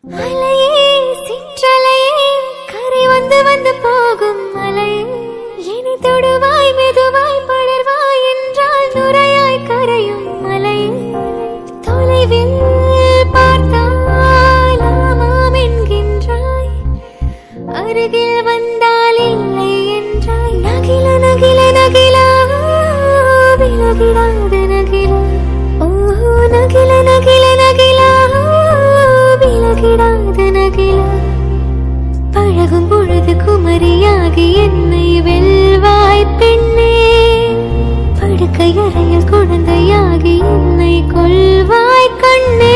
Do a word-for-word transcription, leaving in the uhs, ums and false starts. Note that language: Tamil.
alaiye sitralaiye kare vandu vandu pogum alaiye eni toduvai meduvai padarvai என்றால் நுரையாய் கரையும் alaiye தொலைவில் பார்த்தால் ஆமாம் என்கின்றாய் அருகில் வந்தால் இல்லை என்றாய் நகில நகில நகிலா விலகிடாத நகிலா ஓஹோ நகில நகில நகிலா விலகிடாத நகிலா பழகும் பொழுது குமரியாகி என்னை வெல்வாய் பெண்ணே படுக்கை அறையில் குழந்தையாகி என்னை கொள்வாய் கண்ணே